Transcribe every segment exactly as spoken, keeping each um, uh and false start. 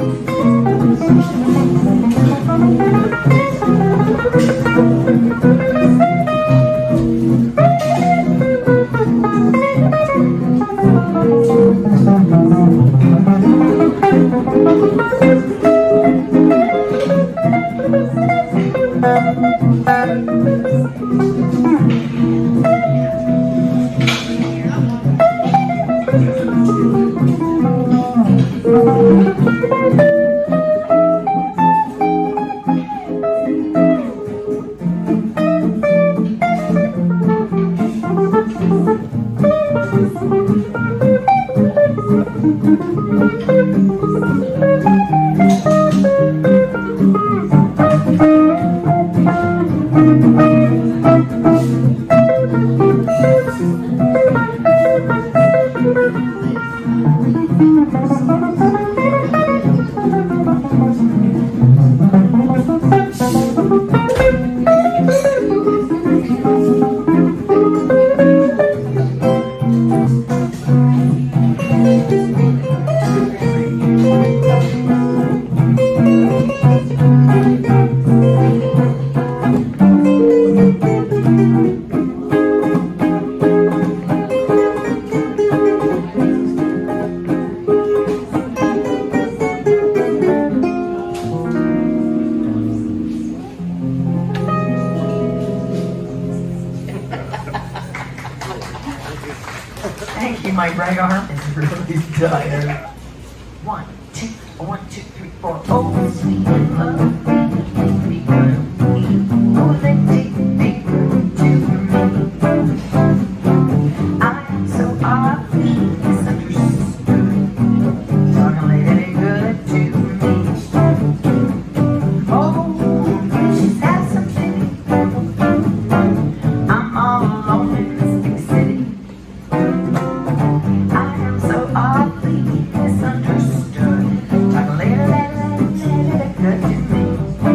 Thank you, my right arm is really tired. One, two, one, two, three, four. Oh, sweet love, baby girl, oh, let it be good to me. I am so oddly misunderstood, talking lady good to me. Oh, she's had something. I'm all alone in this big city. I am so oddly misunderstood. Talk a little, little, little good to me.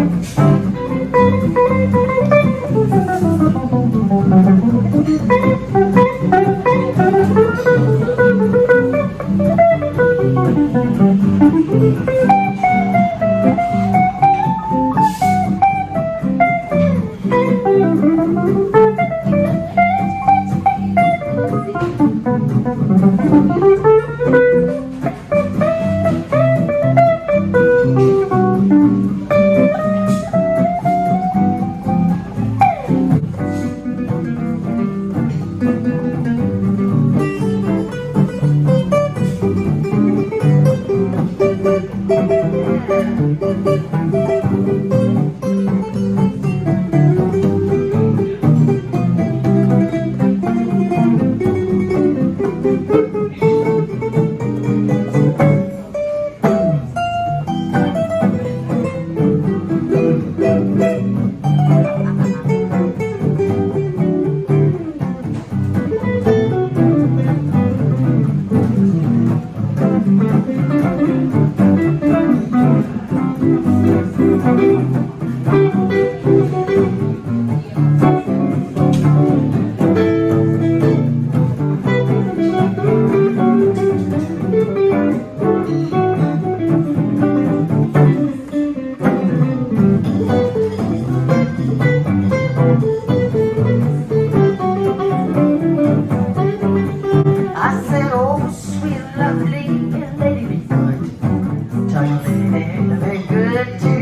I said, oh, sweet, lovely lady, be good. Tell your lady, very good to